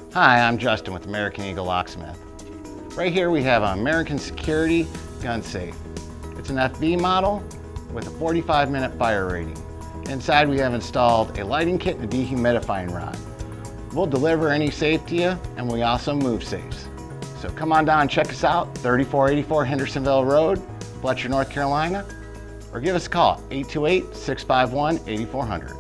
Hi, I'm Justin with American Eagle Locksmith. Right here we have an American Security gun safe. It's an FB model with a 45-minute fire rating. Inside we have installed a lighting kit and a dehumidifying rod. We'll deliver any safe to you, and we also move safes. So come on down and check us out, 3484 Hendersonville Road, Fletcher, North Carolina, or give us a call, 828-651-8400.